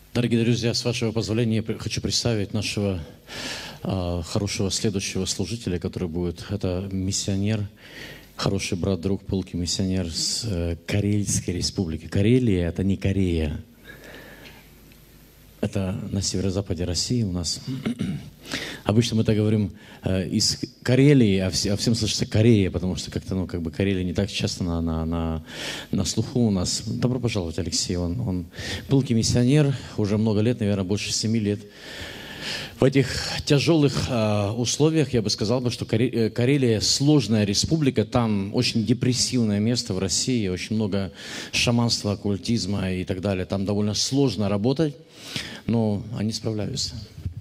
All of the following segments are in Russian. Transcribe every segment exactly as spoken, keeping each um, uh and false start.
Дорогие друзья, с вашего позволения я хочу представить нашего э, хорошего следующего служителя, который будет. Это миссионер, хороший брат, друг, пылкий миссионер с э, Карельской республики. Карелия – это не Корея. Это на северо-западе России у нас. Обычно мы так говорим э, из Карелии, а, все, а всем слышится Корея, потому что как-то, ну, как бы Карелия не так часто на, на, на, на слуху у нас. Добро пожаловать, Алексей. Он, он пылкий миссионер, уже много лет, наверное, больше семи лет. В этих тяжелых э, условиях я бы сказал, бы, что Карелия, Карелия сложная республика, там очень депрессивное место в России, очень много шаманства, оккультизма и так далее. Там довольно сложно работать, но они справляются.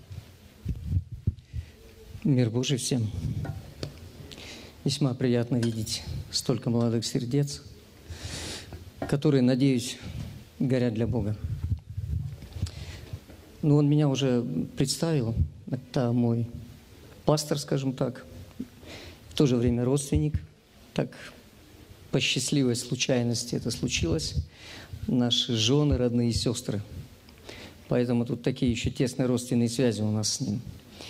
Мир Божий всем. Весьма приятно видеть столько молодых сердец, которые, надеюсь, горят для Бога. Ну, он меня уже представил. Это мой пастор, скажем так, в то же время родственник. Так по счастливой случайности это случилось. Наши жены, родные сестры. Поэтому тут такие еще тесные родственные связи у нас с ним.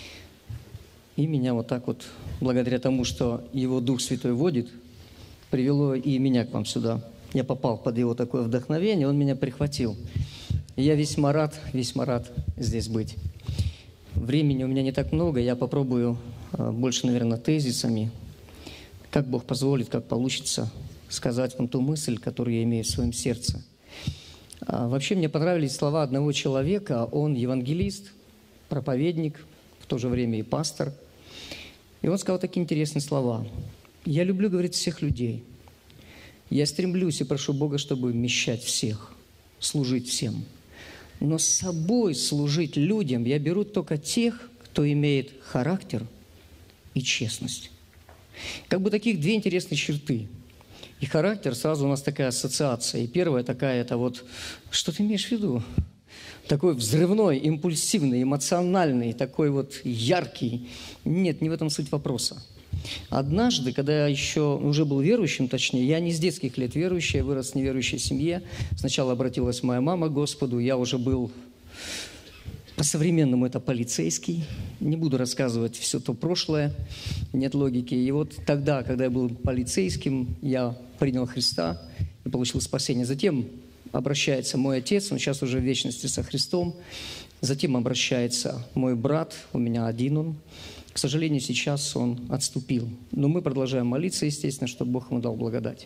И меня вот так вот, благодаря тому, что его Дух Святой водит, привело и меня к вам сюда. Я попал под его такое вдохновение, он меня прихватил. И я весьма рад, весьма рад здесь быть. Времени у меня не так много, я попробую больше, наверное, тезисами, как Бог позволит, как получится, сказать вам ту мысль, которую я имею в своем сердце. А вообще мне понравились слова одного человека, он евангелист, проповедник, в то же время и пастор. И он сказал такие интересные слова. «Я люблю, говорит, всех людей. Я стремлюсь и прошу Бога, чтобы вмещать всех, служить всем. Но с собой служить людям я беру только тех, кто имеет характер и честность». Как бы таких две интересные черты. И характер, сразу у нас такая ассоциация. И первая такая, это вот, что ты имеешь в виду? Такой взрывной, импульсивный, эмоциональный, такой вот яркий. Нет, не в этом суть вопроса. Однажды, когда я еще уже был верующим, точнее, я не с детских лет верующий, я вырос в неверующей семье. Сначала обратилась моя мама к Господу, я уже был, по-современному это полицейский. Не буду рассказывать все то прошлое, нет логики. И вот тогда, когда я был полицейским, я принял Христа и получил спасение. Затем обращается мой отец, он сейчас уже в вечности со Христом. Затем обращается мой брат, у меня один он. К сожалению, сейчас он отступил. Но мы продолжаем молиться, естественно, чтобы Бог ему дал благодать.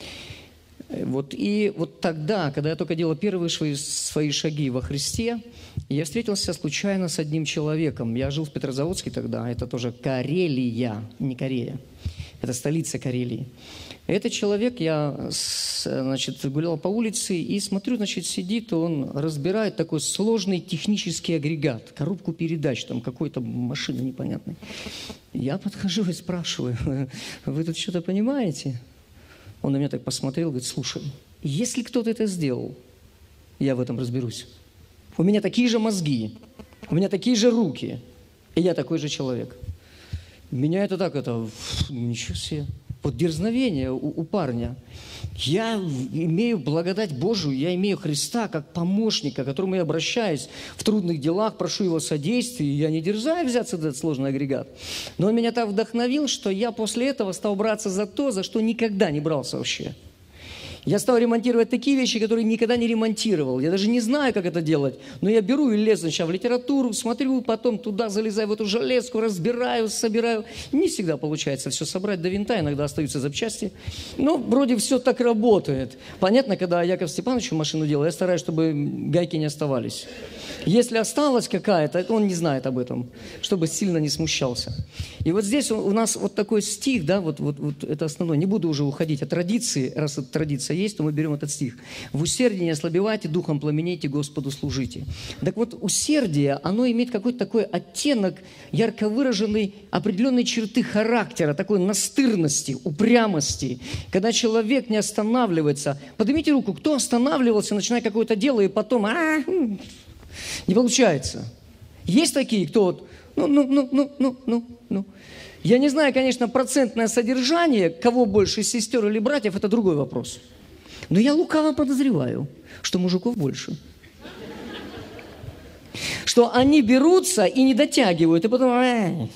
Вот, и вот тогда, когда я только делал первые свои, свои шаги во Христе, я встретился случайно с одним человеком. Я жил в Петрозаводске тогда, это тоже Карелия, не Корея. Это столица Карелии. Этот человек, я, значит, гулял по улице и смотрю, значит, сидит, он разбирает такой сложный технический агрегат, коробку передач, там какой-то машины непонятной. Я подхожу и спрашиваю, вы тут что-то понимаете? Он на меня так посмотрел, говорит, слушай, если кто-то это сделал, я в этом разберусь. У меня такие же мозги, у меня такие же руки, и я такой же человек. Меня это так, это, ничего себе. Вот дерзновение у, у парня. Я имею благодать Божию, я имею Христа как помощника, к которому я обращаюсь в трудных делах, прошу Его содействия, и я не дерзаю взяться за этот сложный агрегат. Но он меня так вдохновил, что я после этого стал браться за то, за что никогда не брался вообще. Я стал ремонтировать такие вещи, которые никогда не ремонтировал. Я даже не знаю, как это делать. Но я беру и лезу сначала в литературу, смотрю, потом туда залезаю в эту железку, разбираю, собираю. Не всегда получается все собрать до винта, иногда остаются запчасти. Но вроде все так работает. Понятно, когда Яков Степановичу машину делал, я стараюсь, чтобы гайки не оставались. Если осталась какая-то, он не знает об этом, чтобы сильно не смущался. И вот здесь у нас вот такой стих, да, вот, вот, вот это основное. Не буду уже уходить от традиции, раз эта традиция есть, то мы берем этот стих. «В усердии не ослабевайте, духом пламенейте, Господу служите». Так вот, усердие, оно имеет какой-то такой оттенок ярко выраженной определенной черты характера, такой настырности, упрямости. Когда человек не останавливается. Поднимите руку, кто останавливался, начиная какое-то дело, и потом... А, не получается. Есть такие, кто вот, ну, ну, ну, ну, ну, ну, ну. Я не знаю, конечно, процентное содержание, кого больше, сестер или братьев, это другой вопрос. Но я лукаво подозреваю, что мужиков больше. что они берутся и не дотягивают, и потом... «Эй».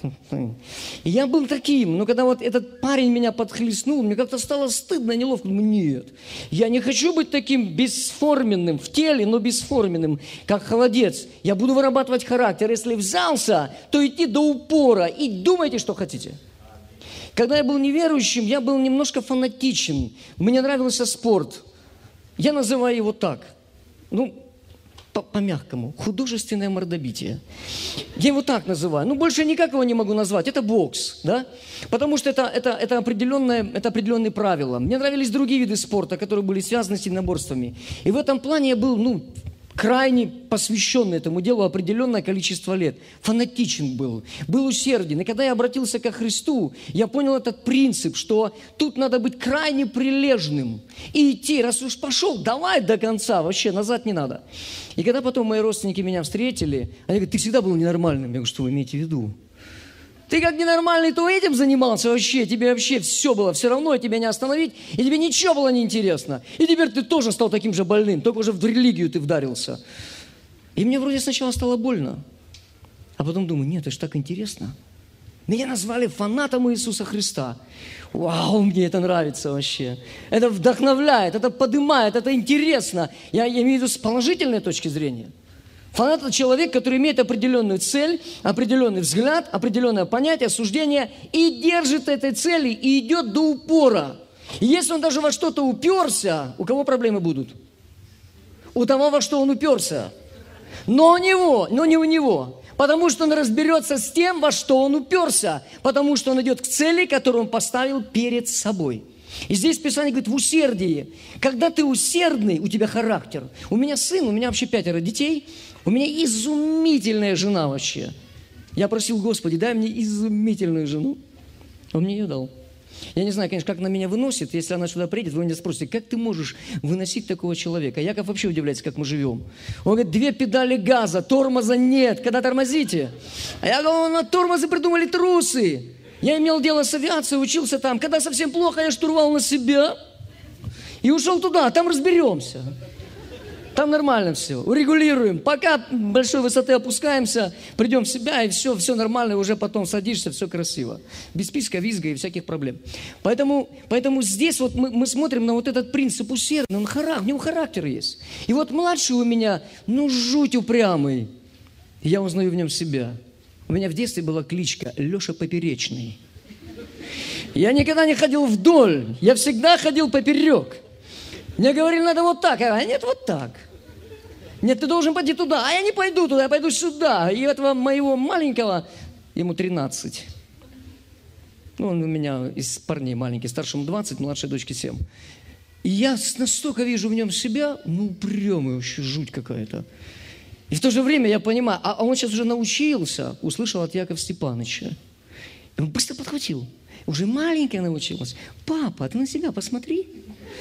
И я был таким, но когда вот этот парень меня подхлестнул, мне как-то стало стыдно, неловко. Думаю, нет, я не хочу быть таким бесформенным в теле, но бесформенным, как холодец. Я буду вырабатывать характер. Если взялся, то идти до упора и думайте, что хотите. Когда я был неверующим, я был немножко фанатичен. Мне нравился спорт. Я называю его так, ну, по-мягкому, художественное мордобитие. Я его так называю. Ну, больше никак его не могу назвать. Это бокс, да? Потому что это, это, это, определенное, это определенные правила. Мне нравились другие виды спорта, которые были связаны с единоборствами. И в этом плане я был, ну, крайне посвящен этому делу определенное количество лет. Фанатичен был, был усерден. И когда я обратился ко Христу, я понял этот принцип, что тут надо быть крайне прилежным и идти. Раз уж пошел, давай до конца, вообще назад не надо. И когда потом мои родственники меня встретили, они говорят, ты всегда был ненормальным. Я говорю, что вы имеете в виду? Ты как ненормальный, то этим занимался вообще, тебе вообще все было все равно, и тебя не остановить, и тебе ничего было неинтересно. И теперь ты тоже стал таким же больным, только уже в религию ты вдарился. И мне вроде сначала стало больно, а потом думаю, нет, это же так интересно. Меня назвали фанатом Иисуса Христа. Вау, мне это нравится вообще. Это вдохновляет, это поднимает, это интересно. Я, я имею в виду с положительной точки зрения. Фанат – это человек, который имеет определенную цель, определенный взгляд, определенное понятие, суждение, и держит этой цели, и идет до упора. И если он даже во что-то уперся, у кого проблемы будут? У того, во что он уперся. Но у него, но не у него. Потому что он разберется с тем, во что он уперся. Потому что он идет к цели, которую он поставил перед собой. И здесь Писание говорит, в усердии. Когда ты усердный, у тебя характер. У меня сын, у меня вообще пятеро детей. У меня изумительная жена вообще. Я просил, Господи, дай мне изумительную жену. Он мне ее дал. Я не знаю, конечно, как она меня выносит. Если она сюда приедет, вы меня спросите, как ты можешь выносить такого человека? Яков вообще удивляется, как мы живем. Он говорит, две педали газа, тормоза нет. Когда тормозите? А я говорю, на тормозы придумали трусы. Я имел дело с авиацией, учился там. Когда совсем плохо, я штурвал на себя и ушел туда, там разберемся. Там нормально все, урегулируем. Пока большой высоты опускаемся, придем в себя, и все, все нормально, и уже потом садишься, все красиво. Без писка, визга и всяких проблем. Поэтому, поэтому здесь вот мы, мы смотрим на вот этот принцип усердный, он характер, у него характер есть. И вот младший у меня, ну, жуть упрямый. И я узнаю в нем себя. У меня в детстве была кличка Леша Поперечный. Я никогда не ходил вдоль, я всегда ходил поперек. Мне говорили, надо вот так, а нет, вот так. Нет, ты должен пойти туда, а я не пойду туда, я пойду сюда. И этого моего маленького, ему тринадцать. Ну, он у меня из парней маленький, старшему двадцать, младшей дочке семь. И я настолько вижу в нем себя, ну, упрямый вообще, жуть какая-то. И в то же время я понимаю, а он сейчас уже научился, услышал от Якова Степановича. И он быстро подхватил. Уже маленькая научилась. Папа, ты на себя посмотри.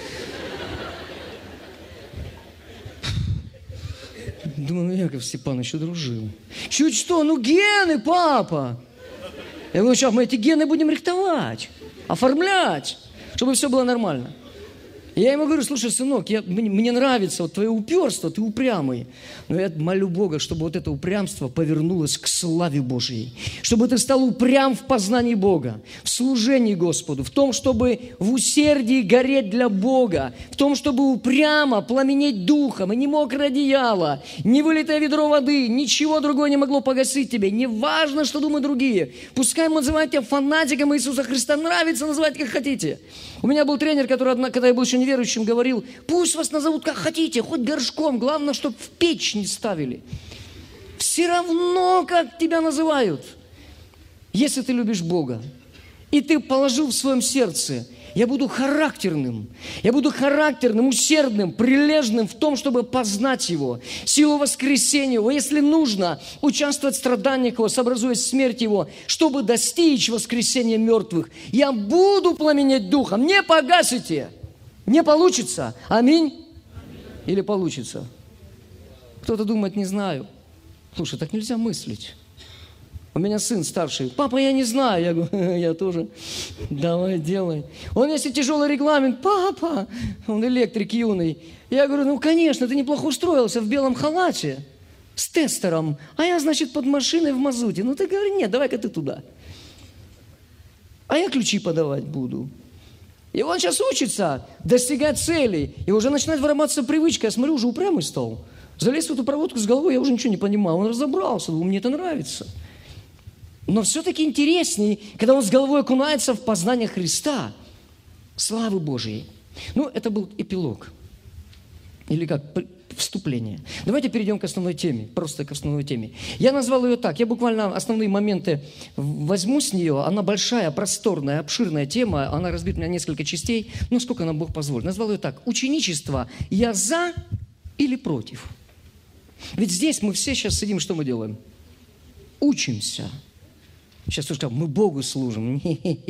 Думаю, ну Яков Степанович удружил. Чуть что, ну гены, папа. Я говорю, сейчас мы эти гены будем рихтовать, оформлять, чтобы все было нормально. И я ему говорю, слушай, сынок, я, мне, мне нравится вот твое упорство, ты упрямый. Но я молю Бога, чтобы вот это упрямство повернулось к славе Божьей. Чтобы ты стал упрям в познании Бога, в служении Господу, в том, чтобы в усердии гореть для Бога, в том, чтобы упрямо пламенеть духом, и не мокрое одеяло, не вылитое ведро воды, ничего другого не могло погасить тебе. Не важно, что думают другие. Пускай называют тебя фанатиком Иисуса Христа, нравится, называть как хотите. У меня был тренер, который, когда я был еще неверующим, говорил, пусть вас назовут как хотите, хоть горшком, главное, чтобы в печь не ставили. Все равно, как тебя называют, если ты любишь Бога. И ты положил в своем сердце, я буду характерным, я буду характерным, усердным, прилежным в том, чтобы познать Его, силу воскресения Его, если нужно, участвовать в страданиях Его, сообразуясь смерть Его, чтобы достичь воскресения мертвых. Я буду пламенеть духом, не погасите, не получится. Аминь? Или получится? Кто-то думает, не знаю. Слушай, так нельзя мыслить. У меня сын старший. Папа, я не знаю. Я говорю, я тоже. Давай, делай. Он, если тяжелый регламент, папа, он электрик юный. Я говорю, ну, конечно, ты неплохо устроился в белом халате. с тестером, а я, значит, под машиной в мазуте. Ну, ты говори, нет, давай-ка ты туда. А я ключи подавать буду. И он сейчас учится достигать целей, и уже начинает вырабатываться привычка. Я смотрю, уже упрямый стал. Залез в эту проводку с головой, я уже ничего не понимаю. Он разобрался, думаю, мне это нравится. Но все-таки интересней, когда он с головой окунается в познание Христа, славы Божией. Ну, это был эпилог. Или как? Вступление. Давайте перейдем к основной теме, просто к основной теме. Я назвал ее так, я буквально основные моменты возьму с нее. Она большая, просторная, обширная тема, она разбита на несколько частей, ну, сколько нам Бог позволит. Назвал ее так: ученичество, я за или против? Ведь здесь мы все сейчас сидим, что мы делаем? Учимся. Сейчас кто-то скажет, мы Богу служим.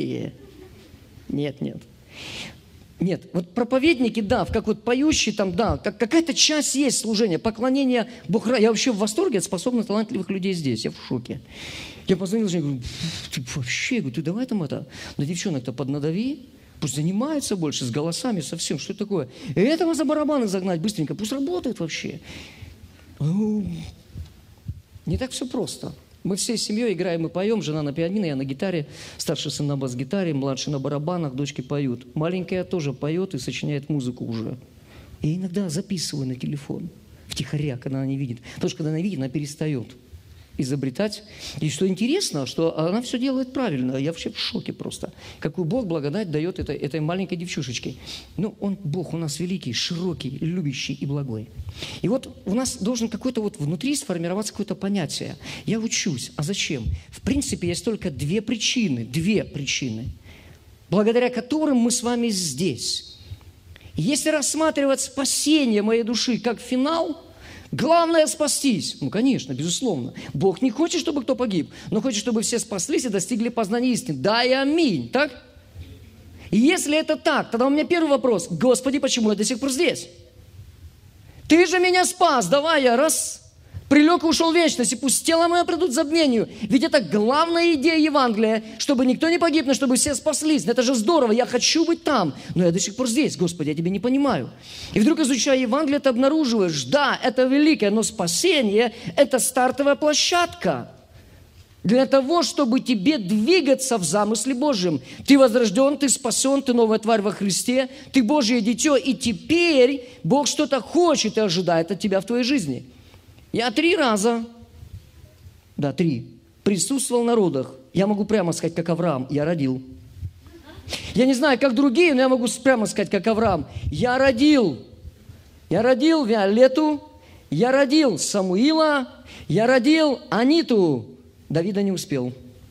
Нет, нет. Нет, вот проповедники, да, как вот поющие там, да, как, какая-то часть есть служения, поклонение Богу. Я вообще в восторге от способных, талантливых людей здесь, я в шоке. Я позвонил жене, говорю, ты вообще, говорю, ты давай там это, на девчонок-то поднадави, пусть занимаются больше с голосами, со всем, что это такое. И этого за барабаны загнать быстренько, пусть работает вообще. Не так все просто. Мы всей семьей играем и поем, жена на пианино, я на гитаре, старший сын на бас-гитаре, младший на барабанах, дочки поют. Маленькая тоже поет и сочиняет музыку уже. И иногда записываю на телефон, втихаря, когда она не видит. Потому что когда она видит, она перестает изобретать. И что интересно, что она все делает правильно. Я вообще в шоке просто. Какую Бог благодать дает этой, этой маленькой девчушечке. Ну, Он, Бог у нас великий, широкий, любящий и благой. И вот у нас должен какой-то вот внутри сформироваться какое-то понятие. Я учусь. А зачем? В принципе, есть только две причины. Две причины, благодаря которым мы с вами здесь. Если рассматривать спасение моей души как финал, главное спастись. Ну, конечно, безусловно. Бог не хочет, чтобы кто погиб, но хочет, чтобы все спаслись и достигли познания истины. Да и аминь. Так? И если это так, тогда у меня первый вопрос. Господи, почему я до сих пор здесь? Ты же меня спас. Давай я раз прилег и ушел в вечность, и пусть тело мое придут к забвению. Ведь это главная идея Евангелия, чтобы никто не погиб, но чтобы все спаслись. Это же здорово, я хочу быть там, но я до сих пор здесь. Господи, я тебя не понимаю. И вдруг, изучая Евангелие, ты обнаруживаешь, да, это великое, но спасение – это стартовая площадка для того, чтобы тебе двигаться в замысле Божьем. Ты возрожден, ты спасен, ты новая тварь во Христе, ты Божье дитё, и теперь Бог что-то хочет и ожидает от тебя в твоей жизни. Я три раза, да, три, присутствовал на родах. Я могу прямо сказать, как Авраам, я родил. Я не знаю, как другие, но я могу прямо сказать, как Авраам, я родил. Я родил Виолетту, я родил Самуила, я родил Аниту. Давида не успел.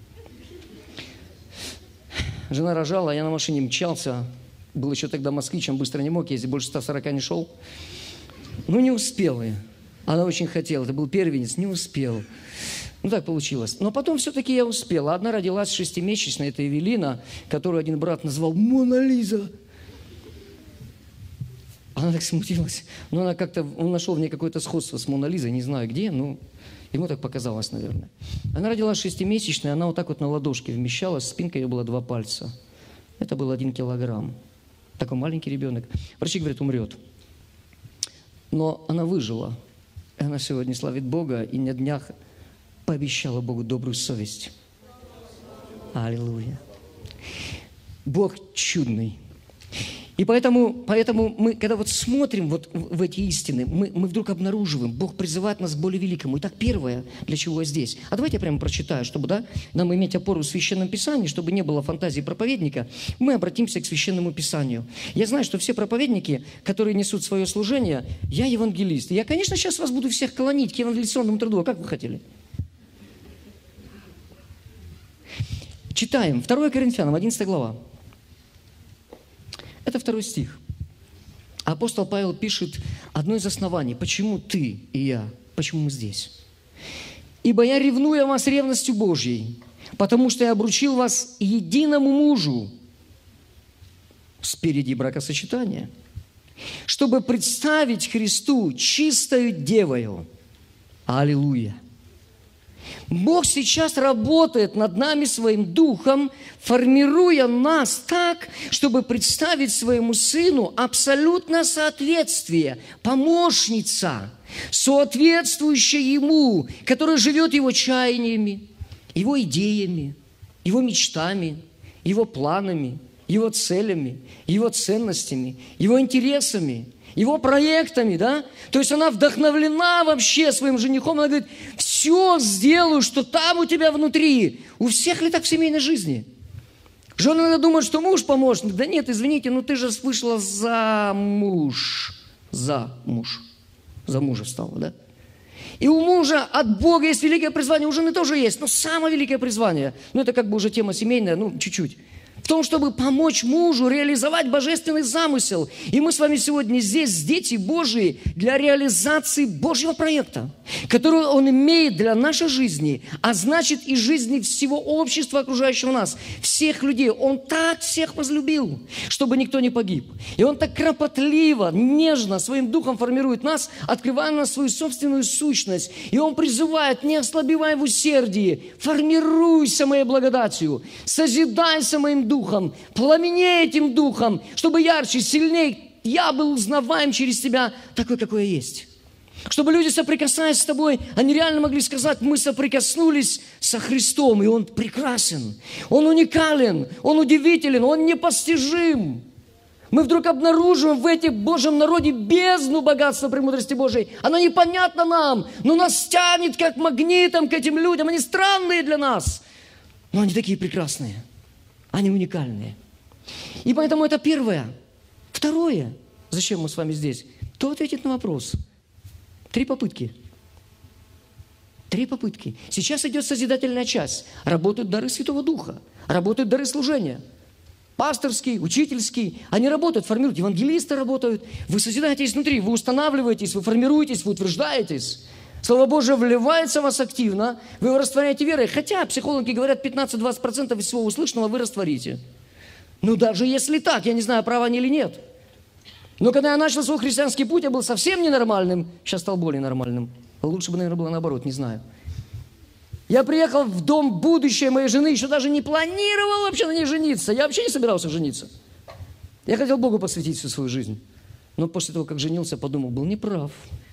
Жена рожала, я на машине мчался. Был еще тогда москвичем, быстро не мог ездить, больше ста сорока не шел. Ну, не успел я. Она очень хотела, это был первенец, не успел. Ну, так получилось. Но потом все-таки я успел. Одна родилась шестимесячная, это Эвелина, которую один брат назвал Мона Лиза. Она так смутилась. Но она как-то, он нашел в ней какое-то сходство с Мона Лизой, не знаю где, но ему так показалось, наверное. Она родилась шестимесячная, она вот так вот на ладошке вмещалась, спинка ее была два пальца. Это был один килограмм. Такой маленький ребенок. Врачи говорят, умрет. Но она выжила. И она сегодня славит Бога и на днях пообещала Богу добрую совесть. Аллилуйя. Бог чудный. И поэтому, поэтому мы, когда вот смотрим вот в эти истины, мы, мы вдруг обнаруживаем, Бог призывает нас к более великому. Итак, первое, для чего я здесь. А давайте я прямо прочитаю, чтобы да, нам иметь опору в Священном Писании, чтобы не было фантазии проповедника, мы обратимся к Священному Писанию. Я знаю, что все проповедники, которые несут свое служение, я евангелист. Я, конечно, сейчас вас буду всех клонить к евангелиционному труду. А как вы хотели? Читаем. второе Коринфянам, одиннадцатая глава. Это второй стих. Апостол Павел пишет одно из оснований, почему ты и я, почему мы здесь. «Ибо я ревную о вас ревностью Божьей, потому что я обручил вас единому мужу спереди бракосочетания, чтобы представить Христу чистою девою». Аллилуйя! Бог сейчас работает над нами своим духом, формируя нас так, чтобы представить своему Сыну абсолютное соответствие, помощница, соответствующая ему, которая живет его чаяниями, его идеями, его мечтами, его планами, его целями, его ценностями, его интересами, его проектами, да? То есть она вдохновлена вообще своим женихом, она говорит, все сделаю, что там у тебя внутри. У всех ли так в семейной жизни? Жены иногда думают, что муж помощник. Да нет, извините, ну ты же вышла за муж. За муж. За мужа стала, да? И у мужа от Бога есть великое призвание, у жены тоже есть, но самое великое призвание, ну это как бы уже тема семейная, ну чуть-чуть, в том, чтобы помочь мужу реализовать божественный замысел. И мы с вами сегодня здесь, дети Божии, для реализации Божьего проекта, который Он имеет для нашей жизни, а значит и жизни всего общества, окружающего нас, всех людей. Он так всех возлюбил, чтобы никто не погиб. И Он так кропотливо, нежно своим духом формирует нас, открывая на свою собственную сущность. И Он призывает, не ослабевай в усердии, формируйся моей благодатью, созидайся моим духом, Духом, пламеней этим Духом, чтобы ярче, сильнее я был узнаваем через тебя такой, какой я есть. Чтобы люди, соприкасаясь с тобой, они реально могли сказать, мы соприкоснулись со Христом, и Он прекрасен, Он уникален, Он удивителен, Он непостижим. Мы вдруг обнаруживаем в этих Божьем народе бездну богатства премудрости Божией. Она непонятна нам, но нас тянет как магнитом к этим людям. Они странные для нас, но они такие прекрасные. Они уникальные. И поэтому это первое. Второе. Зачем мы с вами здесь? Кто ответит на вопрос? Три попытки. Три попытки. Сейчас идет созидательная часть. Работают дары Святого Духа. Работают дары служения. Пасторский, учительский. Они работают, формируют. Евангелисты работают. Вы созидаетесь внутри. Вы устанавливаетесь, вы формируетесь, вы утверждаетесь. Слово Божие вливается в вас активно, вы его растворяете верой. Хотя психологи говорят, пятнадцать-двадцать процентов из всего услышанного вы растворите. Ну, даже если так, я не знаю, правы они или нет. Но когда я начал свой христианский путь, я был совсем ненормальным. Сейчас стал более нормальным. Лучше бы, наверное, было наоборот, не знаю. Я приехал в дом будущей моей жены, еще даже не планировал вообще на ней жениться. Я вообще не собирался жениться. Я хотел Богу посвятить всю свою жизнь. Но после того, как женился, подумал, был неправ.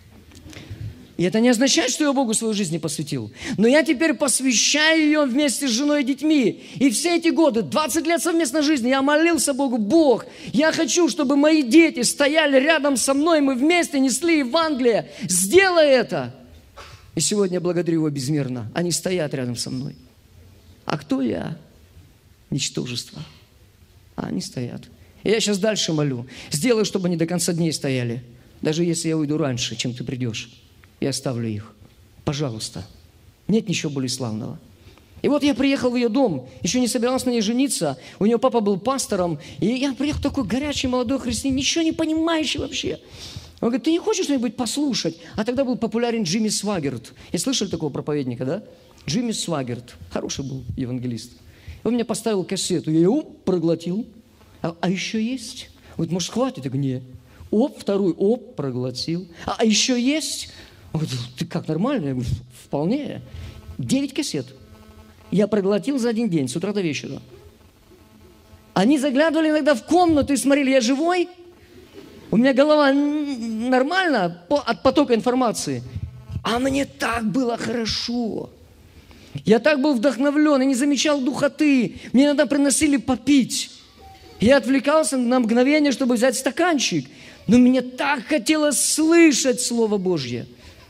И это не означает, что я Богу свою жизнь не посвятил. Но я теперь посвящаю ее вместе с женой и детьми. И все эти годы, двадцать лет совместной жизни, я молился Богу, Бог, я хочу, чтобы мои дети стояли рядом со мной, мы вместе несли Евангелие. Сделай это. И сегодня я благодарю Его безмерно. Они стоят рядом со мной. А кто я? Ничтожество. А они стоят. И я сейчас дальше молю. Сделай, чтобы они до конца дней стояли. Даже если я уйду раньше, чем ты придешь. Я оставлю их. Пожалуйста. Нет ничего более славного. И вот я приехал в ее дом, еще не собирался на ней жениться. У нее папа был пастором. И я приехал такой горячий молодой христианин, ничего не понимающий вообще. Он говорит, ты не хочешь что-нибудь послушать? А тогда был популярен Джимми Свагерт. И слышали такого проповедника, да? Джимми Свагерт. Хороший был евангелист. Он мне поставил кассету. Я ее оп, проглотил. А, а еще есть? Он говорит, может, хватит? Я говорю, нет. Оп, вторую, оп, проглотил. А, а еще есть? Он говорит, ты как, нормально? Я говорю, вполне. Девять кассет. Я проглотил за один день, с утра до вечера. Они заглядывали иногда в комнату и смотрели, я живой? У меня голова нормально от потока информации. А мне так было хорошо. Я так был вдохновлен и не замечал духоты. Мне иногда приносили попить. Я отвлекался на мгновение, чтобы взять стаканчик. Но мне так хотелось слышать Слово Божье.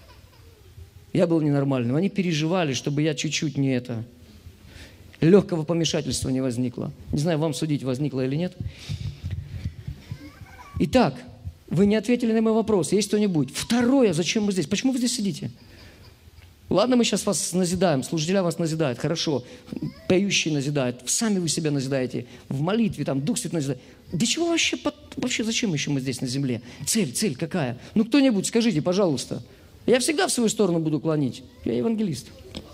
Я был ненормальным. Они переживали, чтобы я чуть-чуть не это... Легкого помешательства не возникло. Не знаю, вам судить, возникло или нет. Итак, вы не ответили на мой вопрос. Есть кто-нибудь? Второе, зачем вы здесь? Почему вы здесь сидите? Ладно, мы сейчас вас назидаем, служителя вас назидают, хорошо. Поющие назидают, сами вы себя назидаете. В молитве, там, Дух Святой назидает. Для чего вообще, вообще, зачем еще мы здесь на земле? Цель, цель какая? Ну, кто-нибудь, скажите, пожалуйста. Я всегда в свою сторону буду клонить. Я евангелист.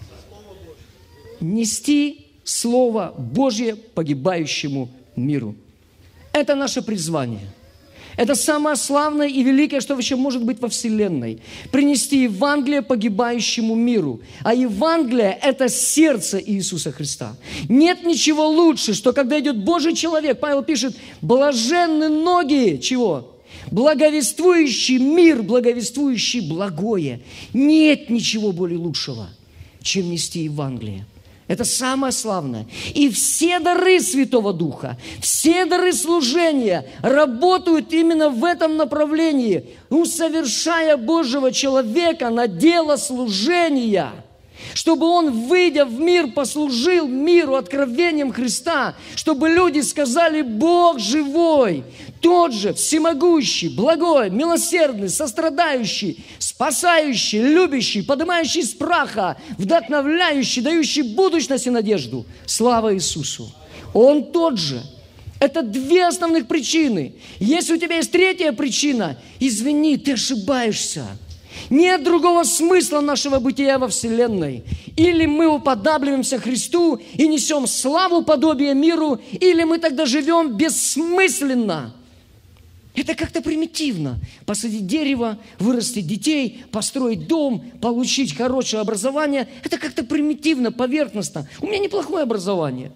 Нести Слово Божье погибающему миру. Это наше призвание. Это самое славное и великое, что вообще может быть во Вселенной. Принести Евангелие погибающему миру. А Евангелие – это сердце Иисуса Христа. Нет ничего лучше, что когда идет Божий человек, Павел пишет, блаженны ноги, чего? благовествующий мир, благовествующий благое. Нет ничего более лучшего, чем нести Евангелие. Это самое славное. И все дары Святого Духа, все дары служения работают именно в этом направлении, усовершая Божьего человека на дело служения, чтобы он, выйдя в мир, послужил миру откровением Христа, чтобы люди сказали: Бог живой, тот же, всемогущий, благой, милосердный, сострадающий, спасающий, любящий, поднимающий из праха, вдохновляющий, дающий будущность и надежду. Слава Иисусу! Он тот же. Это две основных причины. Если у тебя есть третья причина, извини, ты ошибаешься. Нет другого смысла нашего бытия во Вселенной. Или мы уподабливаемся Христу и несем славу подобия миру, или мы тогда живем бессмысленно. Это как-то примитивно. Посадить дерево, вырастить детей, построить дом, получить хорошее образование. Это как-то примитивно, поверхностно. У меня неплохое образование.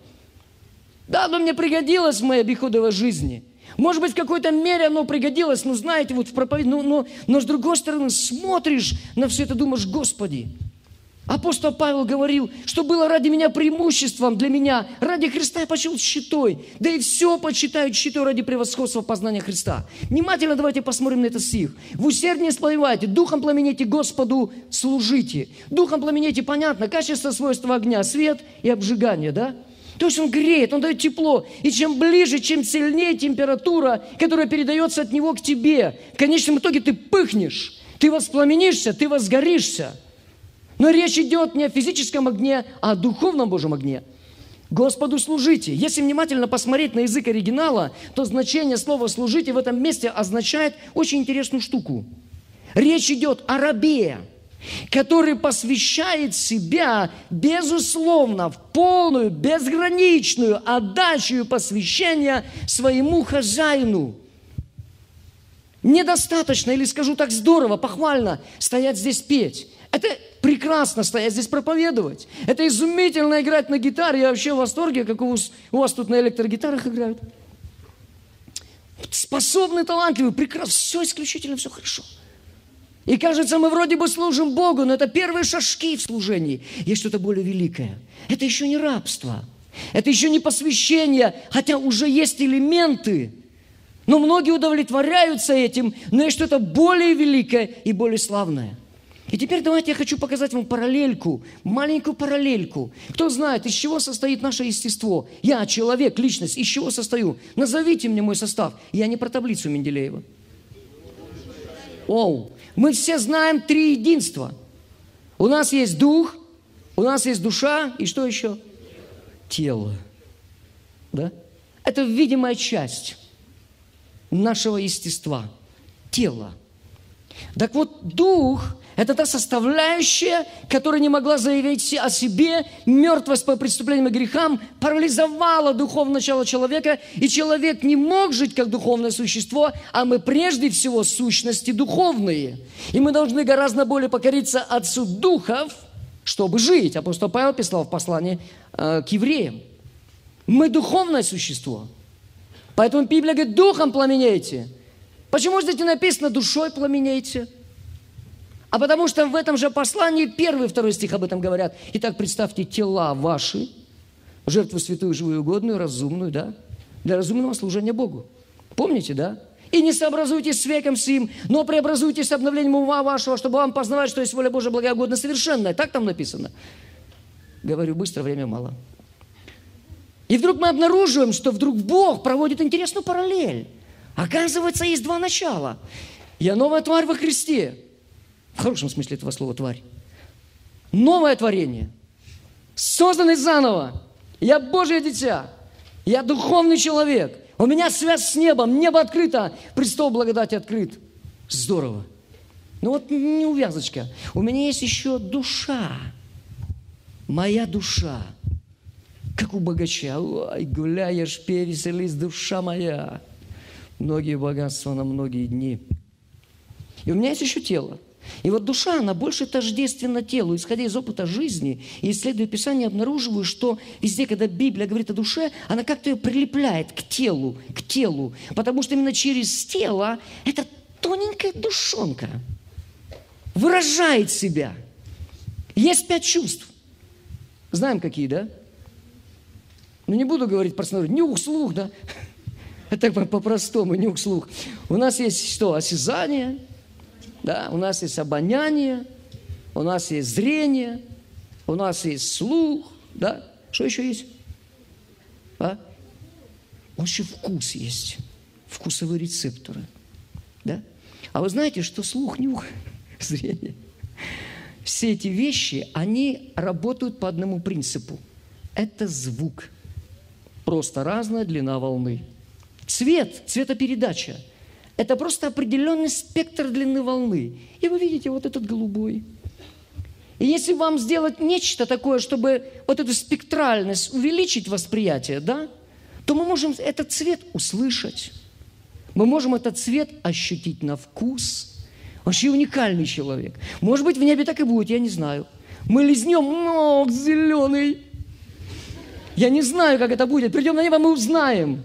Да, оно мне пригодилось в моей обиходовой жизни. Может быть, в какой-то мере оно пригодилось, но знаете, вот в проповеди, но, но, но с другой стороны, смотришь на все это, думаешь: Господи, апостол Павел говорил, что было ради меня преимуществом для меня, ради Христа я почел щитой, да и все почитают щитой ради превосходства познания Христа. Внимательно давайте посмотрим на этот стих. Вы усерднее сплавайте, духом пламенейте Господу, служите. Духом пламенейте, понятно, качество, свойства огня, свет и обжигание, да? То есть он греет, он дает тепло. И чем ближе, чем сильнее температура, которая передается от него к тебе, в конечном итоге ты пыхнешь, ты воспламенишься, ты возгоришься. Но речь идет не о физическом огне, а о духовном Божьем огне. Господу служите. Если внимательно посмотреть на язык оригинала, то значение слова «служите» в этом месте означает очень интересную штуку. Речь идет о рабе, который посвящает себя, безусловно, в полную, безграничную отдачу и посвящение своему хозяину. Недостаточно, или скажу так, здорово, похвально стоять здесь петь. Это прекрасно стоять здесь проповедовать. Это изумительно играть на гитаре. Я вообще в восторге, как у вас, у вас тут на электрогитарах играют. Способны, талантливые, прекрасно, все исключительно, все хорошо. И кажется, мы вроде бы служим Богу, но это первые шажки в служении. Есть что-то более великое. Это еще не рабство. Это еще не посвящение, хотя уже есть элементы. Но многие удовлетворяются этим, но есть что-то более великое и более славное. И теперь давайте я хочу показать вам параллельку, маленькую параллельку. Кто знает, из чего состоит наше естество? Я, человек, личность, из чего состою? Назовите мне мой состав. Я не про таблицу Менделеева. Оу. Мы все знаем три единства. У нас есть дух, у нас есть душа, и что еще? Тело. Да? Это видимая часть нашего естества. Тело. Так вот, дух – это та составляющая, которая не могла заявить о себе, мертвость по преступлениям и грехам парализовала духовное начало человека, и человек не мог жить как духовное существо, а мы прежде всего сущности духовные. И мы должны гораздо более покориться Отцу Духов, чтобы жить. Апостол Павел писал в послании э, к евреям. Мы духовное существо. Поэтому Библия говорит: духом пламенейте. Почему здесь написано «душой пламенейте»? А потому что в этом же послании первый и второй стих об этом говорят. Итак, представьте тела ваши, жертву святую, живую, угодную, разумную, да, для разумного служения Богу. Помните, да? И не сообразуйтесь с веком сим, но преобразуйтесь с обновлением ума вашего, чтобы вам познавать, что есть воля Божия, благая, угодная, совершенная. Так там написано. Говорю быстро, время мало. И вдруг мы обнаруживаем, что вдруг Бог проводит интересную параллель. Оказывается, есть два начала. Я новая тварь во Христе. В хорошем смысле этого слова тварь. Новое творение. Созданный заново. Я Божье дитя. Я духовный человек. У меня связь с небом. Небо открыто. Престол благодати открыт. Здорово. Ну вот не увязочка. У меня есть еще душа. Моя душа. Как у богача. Ой, гуляешь, пей, веселись, душа моя. Многие богатства на многие дни. И у меня есть еще тело. И вот душа, она больше тождественна телу. Исходя из опыта жизни и исследуя Писание, обнаруживаю, что везде, когда Библия говорит о душе, она как-то ее прилепляет к телу, к телу. Потому что именно через тело эта тоненькая душонка выражает себя. Есть пять чувств. Знаем, какие, да? Ну, не буду говорить про снова. Нюх, слух, да? Это по-простому, нюх, слух. У нас есть что? Осязание. Да, у нас есть обоняние, у нас есть зрение, у нас есть слух, да? Что еще есть? А? Еще вкус есть, вкусовые рецепторы, да? А вы знаете, что слух, нюх, зрение, все эти вещи, они работают по одному принципу. Это звук, просто разная длина волны. Цвет, цветопередача. Это просто определенный спектр длины волны. И вы видите вот этот голубой. И если вам сделать нечто такое, чтобы вот эту спектральность увеличить восприятие, да, то мы можем этот цвет услышать. Мы можем этот цвет ощутить на вкус. Вообще уникальный человек. Может быть, в небе так и будет, я не знаю. Мы лизнем, ох, зеленый. Я не знаю, как это будет. Придем на небо, мы узнаем.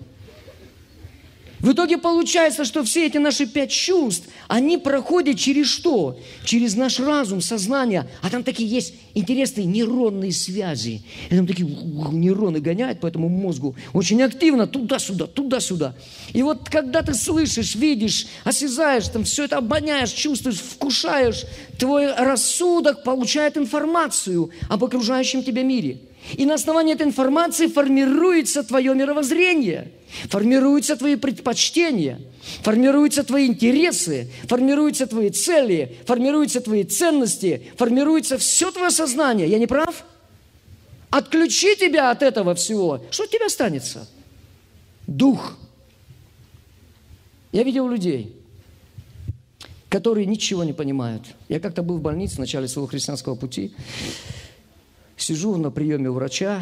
В итоге получается, что все эти наши пять чувств, они проходят через что? Через наш разум, сознание. А там такие есть интересные нейронные связи. И там такие нейроны гоняют по этому мозгу очень активно, туда-сюда, туда-сюда. И вот когда ты слышишь, видишь, осязаешь, там все это обоняешь, чувствуешь, вкушаешь, твой рассудок получает информацию об окружающем тебя мире. И на основании этой информации формируется твое мировоззрение, формируются твои предпочтения, формируются твои интересы, формируются твои цели, формируются твои ценности, формируется все твое сознание. Я не прав? Отключи тебя от этого всего. Что от тебя останется? Дух. Я видел людей, которые ничего не понимают. Я как-то был в больнице в начале своего христианского пути. Сижу на приеме у врача,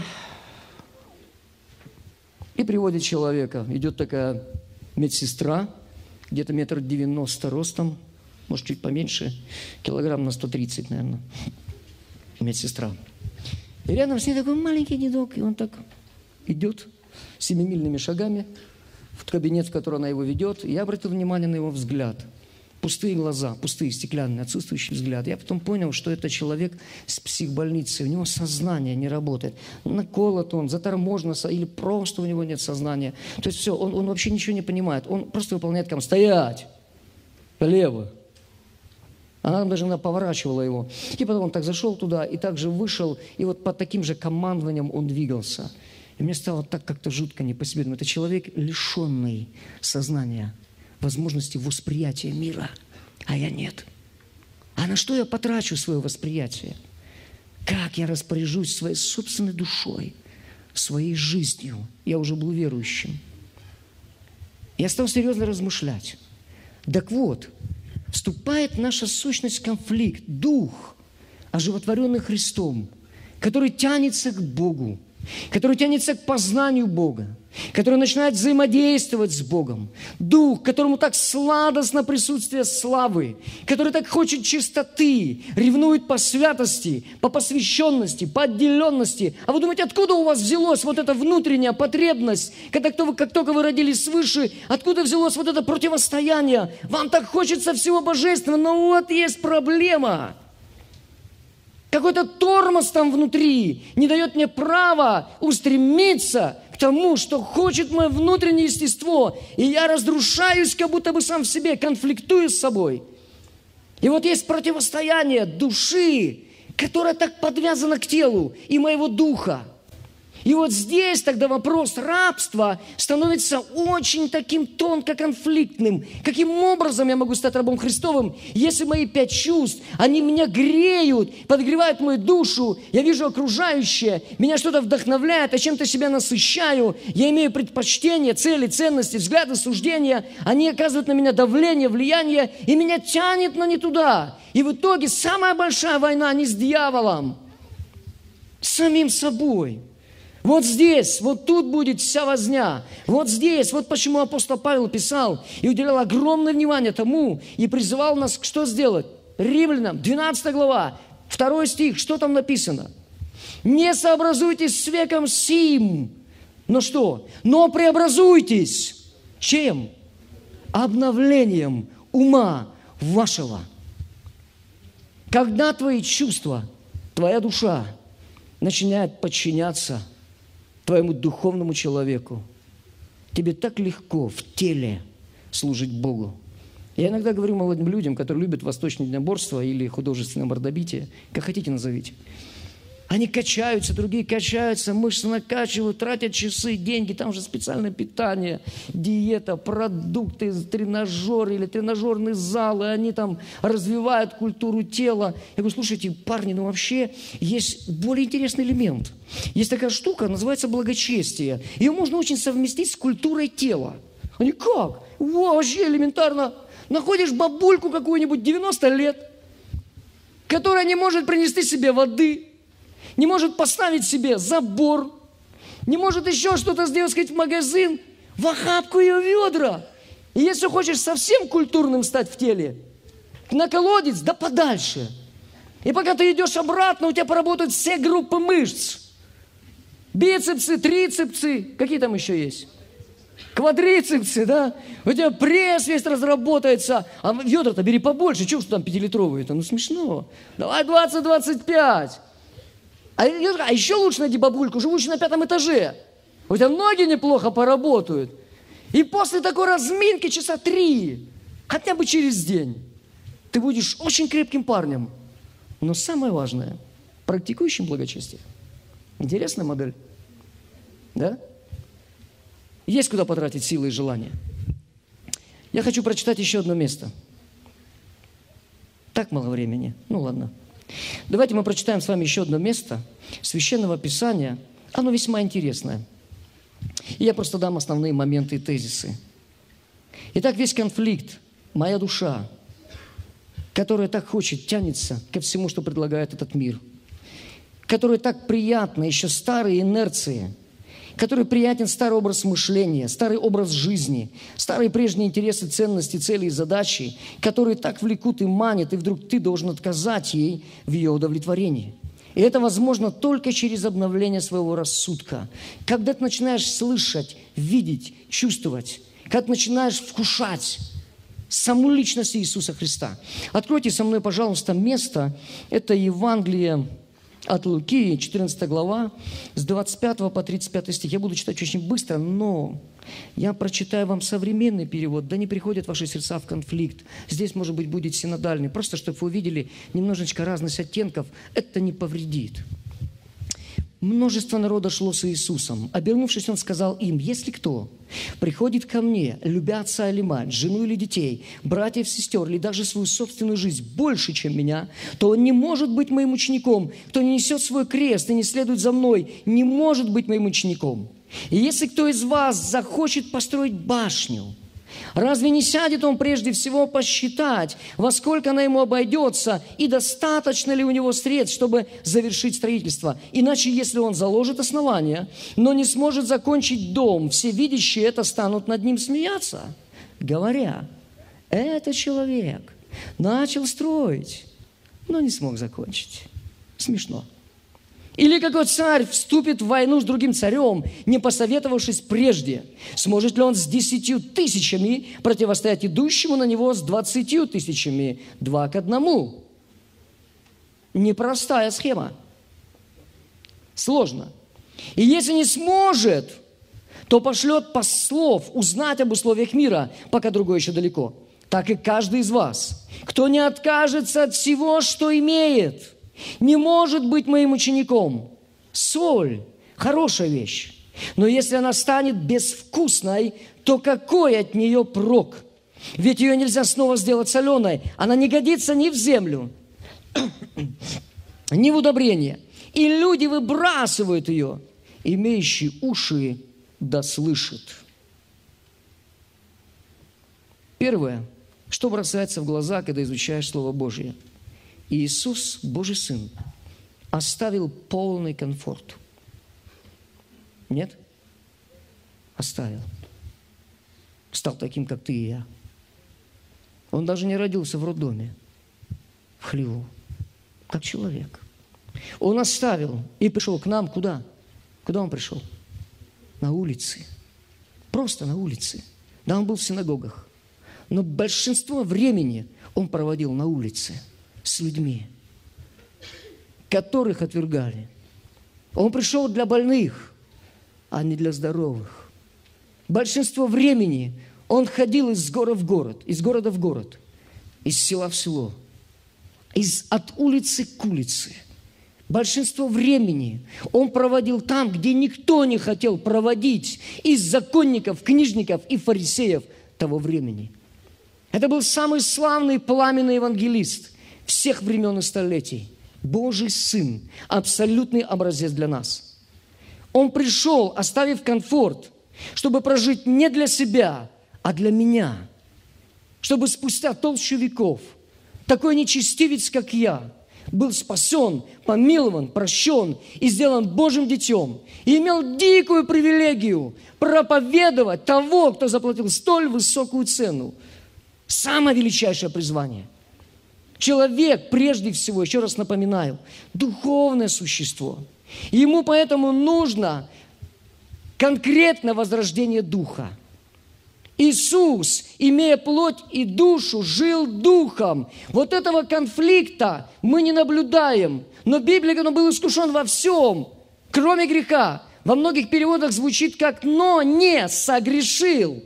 и приводит человека. Идет такая медсестра, где-то метр девяносто ростом, может, чуть поменьше, килограмм на сто тридцать, наверное, медсестра. И рядом с ней такой маленький дедок, и он так идет семимильными шагами в кабинет, в который она его ведет. И я обратил внимание на его взгляд. Пустые глаза, пустые, стеклянные, отсутствующий взгляд. Я потом понял, что это человек с психбольницы, у него сознание не работает. Наколот он, заторможен, или просто у него нет сознания. То есть все, он, он вообще ничего не понимает. Он просто выполняет команду: стоять, влево. Она даже она поворачивала его. И потом он так зашел туда, и так же вышел, и вот под таким же командованием он двигался. И мне стало так как-то жутко не по себе. Но это человек, лишенный сознания, возможности восприятия мира, а я нет. А на что я потрачу свое восприятие? Как я распоряжусь своей собственной душой, своей жизнью? Я уже был верующим. Я стал серьезно размышлять. Так вот, вступает наша сущность в конфликт, дух, оживотворенный Христом, который тянется к Богу, который тянется к познанию Бога, который начинает взаимодействовать с Богом. Дух, которому так сладостно присутствие славы, который так хочет чистоты, ревнует по святости, по посвященности, по отделенности. А вы думаете, откуда у вас взялась вот эта внутренняя потребность, когда кто вы, как только вы родились свыше, откуда взялось вот это противостояние? Вам так хочется всего божественного, но вот есть проблема. Какой-то тормоз там внутри не дает мне права устремиться к тому, что хочет мое внутреннее естество. И я разрушаюсь, как будто бы сам в себе, конфликтую с собой. И вот есть противостояние души, которая так подвязана к телу, и моего духа. И вот здесь тогда вопрос рабства становится очень таким тонко конфликтным. Каким образом я могу стать рабом Христовым, если мои пять чувств, они меня греют, подогревают мою душу, я вижу окружающее, меня что-то вдохновляет, я чем-то себя насыщаю, я имею предпочтения, цели, ценности, взгляды, суждения, они оказывают на меня давление, влияние, и меня тянет, но не туда. И в итоге самая большая война не с дьяволом, с самим собой. Вот здесь, вот тут будет вся возня. Вот здесь, вот почему апостол Павел писал и уделял огромное внимание тому и призывал нас что сделать? Римлянам, двенадцатая глава, второй стих, что там написано? «Не сообразуйтесь с веком сим». Но что? «Но преобразуйтесь». Чем? Обновлением ума вашего. Когда твои чувства, твоя душа начинает подчиняться твоему духовному человеку, тебе так легко в теле служить Богу. Я иногда говорю молодым людям, которые любят восточное единоборство или художественное мордобитие, как хотите назовите. Они качаются, другие качаются, мышцы накачивают, тратят часы, деньги, там же специальное питание, диета, продукты, тренажеры или тренажерные залы, они там развивают культуру тела. Я говорю, слушайте, парни, ну вообще есть более интересный элемент. Есть такая штука, называется благочестие. Ее можно очень совместить с культурой тела. Они как? Во, вообще элементарно. Находишь бабульку какую-нибудь девяносто лет, которая не может принести себе воды, не может поставить себе забор, не может еще что-то сделать, сказать, в магазин, в охапку ее ведра. И если хочешь совсем культурным стать в теле, на колодец, да подальше. И пока ты идешь обратно, у тебя поработают все группы мышц. Бицепсы, трицепсы, какие там еще есть? Квадрицепсы, да? У тебя пресс весь разработается. А ведра-то бери побольше, чего что там пятилитровые-то? Ну смешно. Давай двадцать-двадцать пять. А, а еще лучше найди бабульку, живущую на пятом этаже. У тебя ноги неплохо поработают. И после такой разминки часа три, хотя бы через день, ты будешь очень крепким парнем. Но самое важное, практикующим благочестие. Интересная модель. Да? Есть куда потратить силы и желания. Я хочу прочитать еще одно место. Так мало времени. Ну ладно. Давайте мы прочитаем с вами еще одно место Священного Писания. Оно весьма интересное. И я просто дам основные моменты и тезисы. Итак, весь конфликт, моя душа, которая так хочет, тянется ко всему, что предлагает этот мир, которой так приятно еще старые инерции, который приятен старый образ мышления, старый образ жизни, старые прежние интересы, ценности, цели и задачи, которые так влекут и манят, и вдруг ты должен отказать ей в ее удовлетворении. И это возможно только через обновление своего рассудка. Когда ты начинаешь слышать, видеть, чувствовать, когда ты начинаешь вкушать саму личность Иисуса Христа. Откройте со мной, пожалуйста, место. Это Евангелие от Луки, четырнадцатая глава, с двадцать пятого по тридцать пятый стих. Я буду читать очень быстро, но я прочитаю вам современный перевод. Да не приходят ваши сердца в конфликт. Здесь, может быть, будет синодальный. Просто, чтобы вы увидели немножечко разность оттенков. Это не повредит. Множество народа шло с Иисусом. Обернувшись, Он сказал им: «Если кто приходит ко мне, любя отца или мать, жену или детей, братьев, сестер, или даже свою собственную жизнь больше, чем меня, то он не может быть моим учеником. Кто не несет свой крест и не следует за мной, не может быть моим учеником. И если кто из вас захочет построить башню, разве не сядет он прежде всего посчитать, во сколько она ему обойдется, и достаточно ли у него средств, чтобы завершить строительство? Иначе, если он заложит основание, но не сможет закончить дом, все видящие это станут над ним смеяться, говоря: этот человек начал строить, но не смог закончить». Смешно. Или какой царь вступит в войну с другим царем, не посоветовавшись прежде? Сможет ли он с десятью тысячами противостоять идущему на него с двадцатью тысячами? Два к одному. Непростая схема. Сложно. И если не сможет, то пошлет послов узнать об условиях мира, пока другой еще далеко. Так и каждый из вас, кто не откажется от всего, что имеет, не может быть моим учеником. Соль – хорошая вещь, но если она станет безвкусной, то какой от нее прок? Ведь ее нельзя снова сделать соленой. Она не годится ни в землю, ни в удобрение. И люди выбрасывают ее. Имеющий уши да слышит. Первое, что бросается в глаза, когда изучаешь Слово Божье. Иисус, Божий Сын, оставил полный комфорт. Нет? Оставил. Стал таким, как ты и я. Он даже не родился в роддоме. в хлеву, как человек. Он оставил и пришел к нам куда? Куда он пришел? На улице. Просто на улице. Да, он был в синагогах. Но большинство времени он проводил на улице с людьми, которых отвергали. Он пришел для больных, а не для здоровых. Большинство времени он ходил из города в город, из города в город, из села в село, из, от улицы к улице. Большинство времени он проводил там, где никто не хотел проводить, из законников, книжников и фарисеев того времени. Это был самый славный пламенный евангелист всех времен и столетий. Божий Сын, абсолютный образец для нас. Он пришел, оставив комфорт, чтобы прожить не для себя, а для меня. Чтобы спустя толщу веков такой нечестивец, как я, был спасен, помилован, прощен и сделан Божьим детем. И имел дикую привилегию проповедовать того, кто заплатил столь высокую цену. Самое величайшее призвание. Человек, прежде всего, еще раз напоминаю, духовное существо. Ему поэтому нужно конкретное возрождение духа. Иисус, имея плоть и душу, жил духом. Вот этого конфликта мы не наблюдаем. Но Библия говорит, он был искушен во всем, кроме греха. Во многих переводах звучит как «но не согрешил».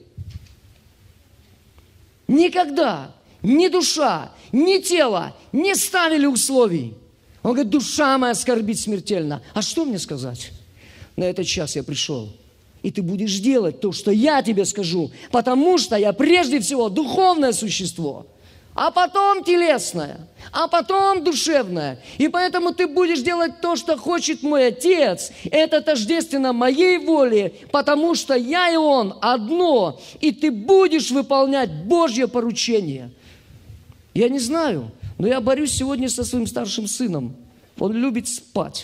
Никогда ни душа, ни тело не ставили условий. Он говорит, душа моя скорбит смертельно. А что мне сказать? На этот час я пришел. И ты будешь делать то, что я тебе скажу, потому что я прежде всего духовное существо, а потом телесное, а потом душевное. И поэтому ты будешь делать то, что хочет мой Отец. Это тождественно моей воле, потому что я и Он одно, и ты будешь выполнять Божье поручение. Я не знаю, но я борюсь сегодня со своим старшим сыном. Он любит спать.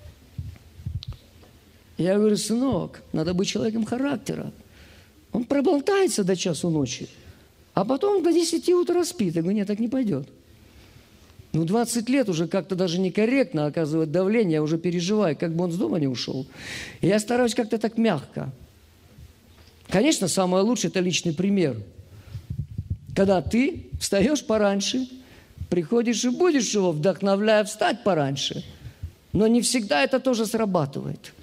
Я говорю, сынок, надо быть человеком характера. Он проболтается до часу ночи, а потом до десяти утра спит. Я говорю, нет, так не пойдет. Ну, двадцать лет уже как-то даже некорректно оказывает давление, я уже переживаю, как бы он с дома не ушел. И я стараюсь как-то так мягко. Конечно, самое лучшее – это личный пример. Когда ты встаешь пораньше, приходишь и будешь его, вдохновляя встать пораньше. Но не всегда это тоже срабатывает.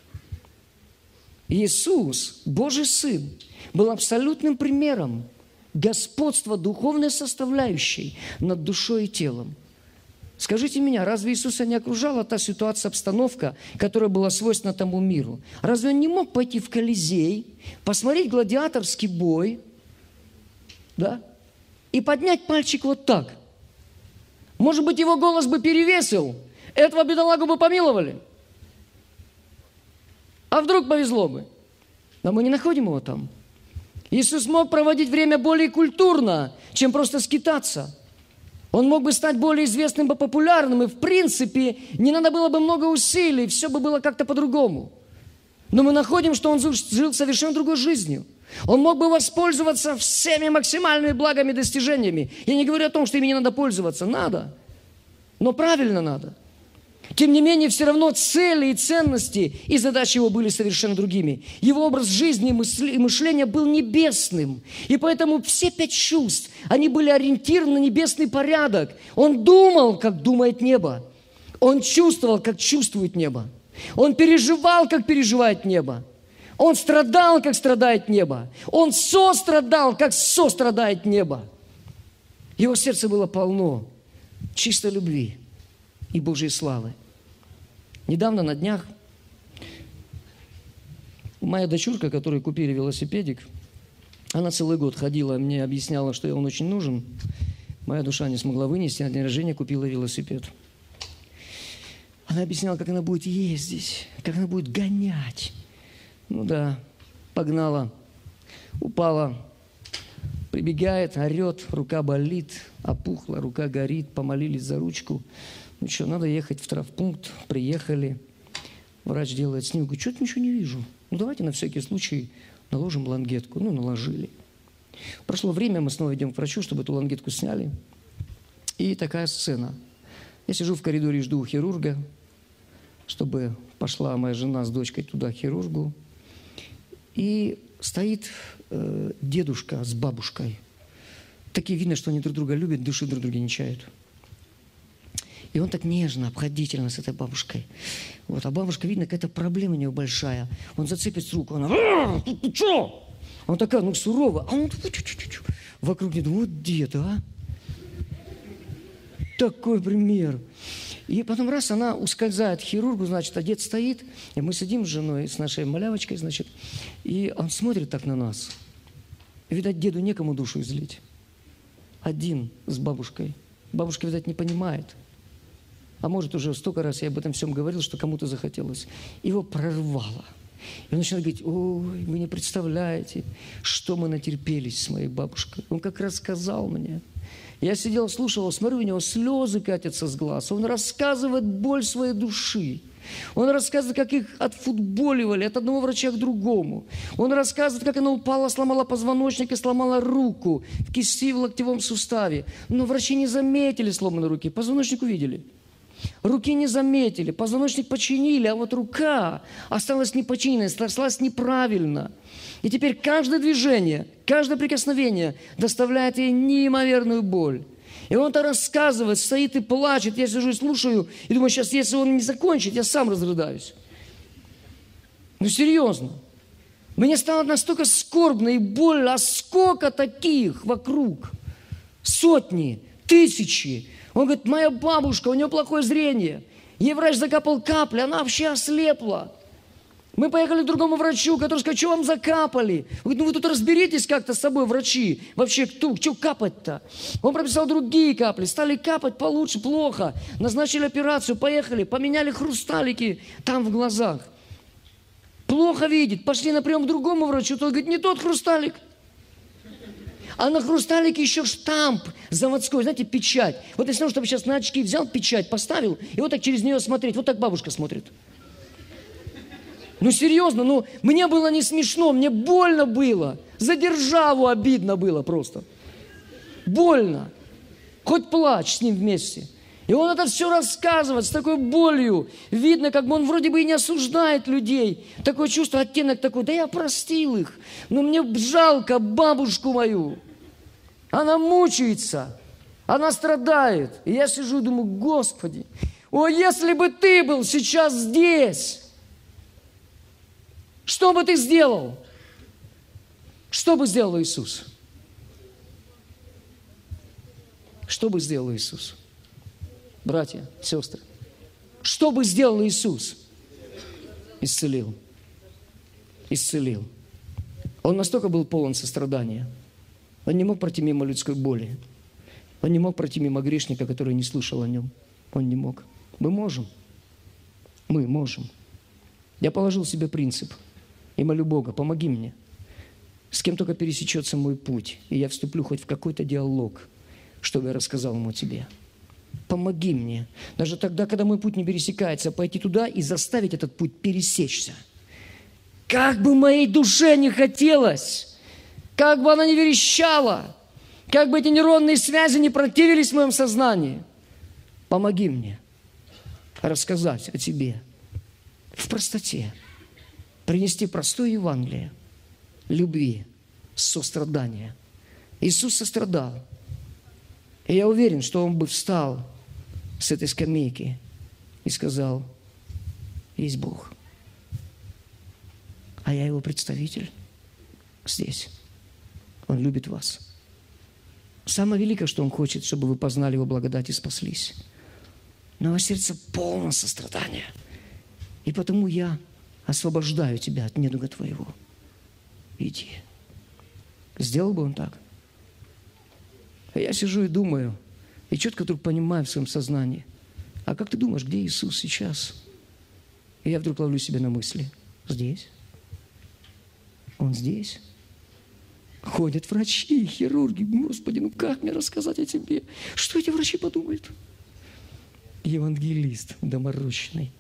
Иисус, Божий Сын, был абсолютным примером господства духовной составляющей над душой и телом. Скажите мне, разве Иисуса не окружала та ситуация, обстановка, которая была свойственна тому миру? Разве Он не мог пойти в Колизей, посмотреть гладиаторский бой, да, и поднять пальчик вот так? Может быть, его голос бы перевесил, этого бедолагу бы помиловали. А вдруг повезло бы? Но мы не находим его там. Иисус мог проводить время более культурно, чем просто скитаться. Он мог бы стать более известным и популярным, и в принципе не надо было бы много усилий, все бы было как-то по-другому. Но мы находим, что он жил совершенно другой жизнью. Он мог бы воспользоваться всеми максимальными благами и достижениями. Я не говорю о том, что ими не надо пользоваться. Надо. Но правильно надо. Тем не менее, все равно цели и ценности и задачи его были совершенно другими. Его образ жизни и мышления был небесным. И поэтому все пять чувств, они были ориентированы на небесный порядок. Он думал, как думает небо. Он чувствовал, как чувствует небо. Он переживал, как переживает небо. Он страдал, как страдает небо. Он сострадал, как сострадает небо. Его сердце было полно чистой любви и Божьей славы. Недавно на днях моя дочурка, которой купили велосипедик, она целый год ходила, мне объясняла, что ей он очень нужен. Моя душа не смогла вынести, на день рождения купила велосипед. Она объясняла, как она будет ездить, как она будет гонять. Ну да, погнала, упала, прибегает, орет, рука болит, опухла, рука горит, помолились за ручку. Ну что, надо ехать в травмпункт, приехали, врач делает снимок, говорит, что-то ничего не вижу. Ну давайте на всякий случай наложим лангетку. Ну, наложили. Прошло время, мы снова идем к врачу, чтобы эту лангетку сняли. И такая сцена. Я сижу в коридоре и жду хирурга, чтобы пошла моя жена с дочкой туда, к хирургу. И стоит э, дедушка с бабушкой. Такие видно, что они друг друга любят, души друг друга не чают. И он так нежно, обходительно с этой бабушкой. Вот, а бабушка, видно, какая-то проблема у нее большая. Он зацепит руку, она... Ты, ты что? Он такая, ну, сурова. А он... Вокруг не думает, вот дед, а? Такой пример. И потом раз она ускользает к хирургу, значит, а дед стоит, и мы сидим с женой, с нашей малявочкой, значит, и он смотрит так на нас. Видать, деду некому душу излить. Один с бабушкой. Бабушка, видать, не понимает. А может, уже столько раз я об этом всем говорил, что кому-то захотелось. Его прорвало. И он начинает говорить, ой, вы не представляете, что мы натерпелись с моей бабушкой. Он как рассказал мне. Я сидел, слушал, смотрю, у него слезы катятся с глаз. Он рассказывает боль своей души. Он рассказывает, как их отфутболивали от одного врача к другому. Он рассказывает, как она упала, сломала позвоночник и сломала руку в кисти в локтевом суставе. Но врачи не заметили сломанной руки, позвоночник увидели. Руки не заметили, позвоночник починили, а вот рука осталась непочиненной, осталась неправильно. И теперь каждое движение, каждое прикосновение доставляет ей неимоверную боль. И он-то рассказывает, стоит и плачет. Я сижу и слушаю, и думаю, сейчас, если он не закончит, я сам разрыдаюсь. Ну, серьезно. Мне стало настолько скорбно и больно, а сколько таких вокруг? Сотни, тысячи. Он говорит, моя бабушка, у нее плохое зрение. Ей врач закапал капли, она вообще ослепла. Мы поехали к другому врачу, который сказал, что вам закапали? Он говорит, ну вы тут разберитесь как-то с собой, врачи. Вообще, кто, что капать-то? Он прописал другие капли, стали капать получше, плохо. Назначили операцию, поехали, поменяли хрусталики там в глазах. Плохо видит, пошли на прием к другому врачу, тот говорит, не тот хрусталик. А на хрусталике еще штамп заводской, знаете, печать. Вот если нужно, чтобы сейчас на очки взял печать, поставил, и вот так через нее смотреть. Вот так бабушка смотрит. Ну, серьезно, ну, мне было не смешно, мне больно было. За державу обидно было просто. Больно. Хоть плачь с ним вместе. И он это все рассказывает с такой болью. Видно, как бы он вроде бы и не осуждает людей. Такое чувство, оттенок такой, да я простил их. Но мне жалко бабушку мою. Она мучается. Она страдает. И я сижу и думаю, Господи, о, если бы ты был сейчас здесь, что бы ты сделал? Что бы сделал Иисус? Что бы сделал Иисус? Братья, сестры, что бы сделал Иисус? Исцелил. Исцелил. Он настолько был полон сострадания. Он не мог пройти мимо людской боли. Он не мог пройти мимо грешника, который не слышал о нем. Он не мог. Мы можем. Мы можем. Я положил себе принцип и молю Бога, помоги мне. С кем только пересечется мой путь, и я вступлю хоть в какой-то диалог, чтобы я рассказал ему о тебе. Помоги мне. Даже тогда, когда мой путь не пересекается, пойти туда и заставить этот путь пересечься. Как бы моей душе не хотелось, как бы она не верещала, как бы эти нейронные связи не противились в моем сознании, помоги мне рассказать о тебе в простоте, принести простое Евангелие любви, сострадания. Иисус сострадал. И я уверен, что Он бы встал с этой скамейки и сказал, есть Бог. А я Его представитель здесь. Он любит вас. Самое великое, что Он хочет, чтобы вы познали Его благодать и спаслись. Но во сердце полно сострадания. И потому я освобождаю тебя от недуга твоего. Иди. Сделал бы Он так? А я сижу и думаю, и четко вдруг понимаю в своем сознании, а как ты думаешь, где Иисус сейчас? И я вдруг ловлю себя на мысли, здесь. Он здесь. Ходят врачи, хирурги. Господи, ну как мне рассказать о тебе? Что эти врачи подумают? Евангелист доморощенный.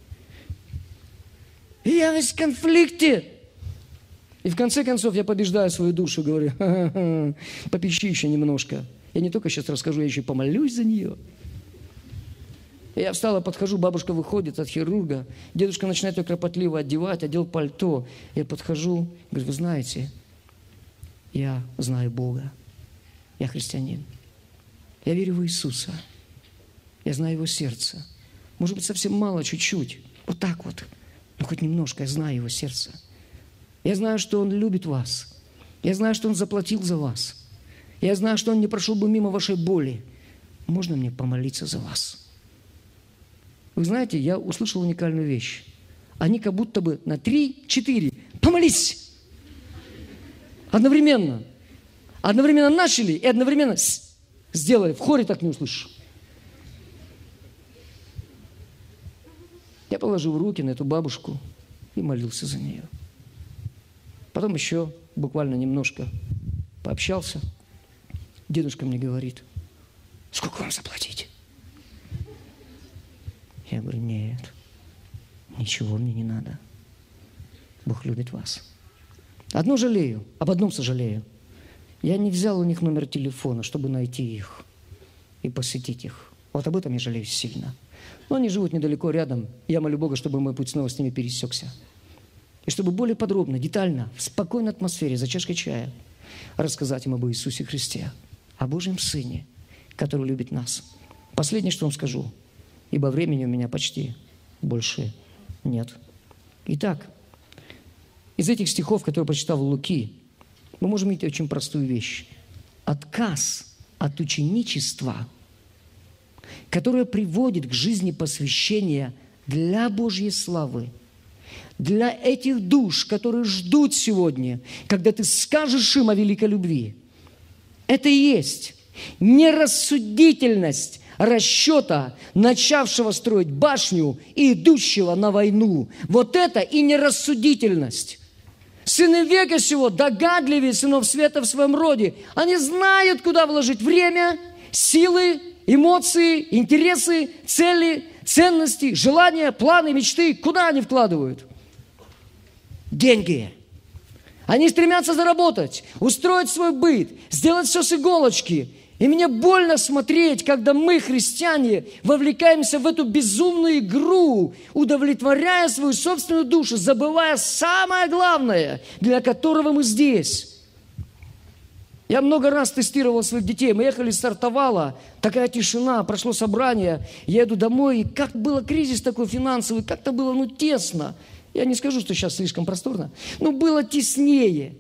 И я весь в конфликте. И в конце концов я побеждаю свою душу, говорю, ха-ха-ха, попищи еще немножко. Я не только сейчас расскажу, я еще и помолюсь за нее. И я встала, подхожу, бабушка выходит от хирурга, дедушка начинает ее кропотливо одевать, одел пальто. Я подхожу, говорю, вы знаете, я знаю Бога, я христианин, я верю в Иисуса, я знаю Его сердце. Может быть, совсем мало, чуть-чуть, вот так вот, но хоть немножко я знаю Его сердце. Я знаю, что Он любит вас, я знаю, что Он заплатил за вас, я знаю, что Он не прошел бы мимо вашей боли. Можно мне помолиться за вас? Вы знаете, я услышал уникальную вещь. Они как будто бы на три-четыре помолись. Одновременно. Одновременно начали и одновременно сделали. В хоре так не услышишь. Я положил руки на эту бабушку и молился за нее. Потом еще буквально немножко пообщался. Дедушка мне говорит, сколько вам заплатить? Я говорю, нет, ничего мне не надо. Бог любит вас. Одно жалею, об одном сожалею. Я не взял у них номер телефона, чтобы найти их и посетить их. Вот об этом я жалею сильно. Но они живут недалеко рядом. Я молю Бога, чтобы мой путь снова с ними пересекся. И чтобы более подробно, детально, в спокойной атмосфере, за чашкой чая, рассказать им об Иисусе Христе, о Божьем Сыне, который любит нас. Последнее, что вам скажу, ибо времени у меня почти больше нет. Итак, из этих стихов, которые прочитал Луки, мы можем видеть очень простую вещь. Отказ от ученичества, которое приводит к жизни посвящения для Божьей славы, для этих душ, которые ждут сегодня, когда ты скажешь им о великой любви. Это и есть нерассудительность расчета, начавшего строить башню и идущего на войну. Вот это и нерассудительность. Сыны века сего догадливее сынов света в своем роде. Они знают, куда вложить время, силы, эмоции, интересы, цели, ценности, желания, планы, мечты. Куда они вкладывают? Деньги. Они стремятся заработать, устроить свой быт, сделать все с иголочки. И мне больно смотреть, когда мы, христиане, вовлекаемся в эту безумную игру, удовлетворяя свою собственную душу, забывая самое главное, для которого мы здесь. Я много раз тестировал своих детей. Мы ехали, стартовала, такая тишина, прошло собрание. Я иду домой, и как было кризис такой финансовый, как-то было, ну, тесно. Я не скажу, что сейчас слишком просторно, но было теснее.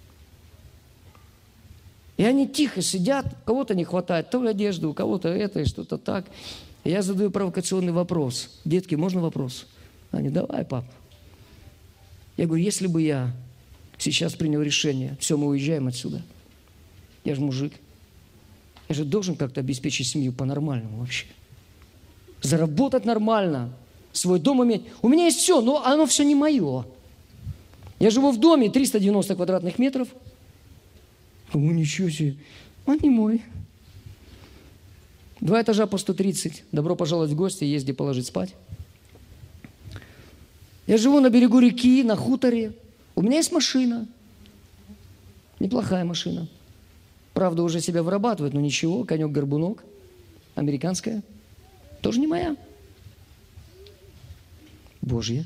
И они тихо сидят, у кого-то не хватает той одежды, у кого-то это и что-то так. И я задаю провокационный вопрос. Детки, можно вопрос? Они, давай, пап. Я говорю, если бы я сейчас принял решение, все, мы уезжаем отсюда. Я же мужик. Я же должен как-то обеспечить семью по-нормальному вообще. Заработать нормально, свой дом иметь. У меня есть все, но оно все не мое. Я живу в доме триста девяносто квадратных метров. О, ничего себе, он не мой. Два этажа по сто тридцать. Добро пожаловать в гости, есть где положить спать. Я живу на берегу реки, на хуторе. У меня есть машина. Неплохая машина. Правда, уже себя вырабатывает, но ничего, конек-горбунок. Американская. Тоже не моя. Божья.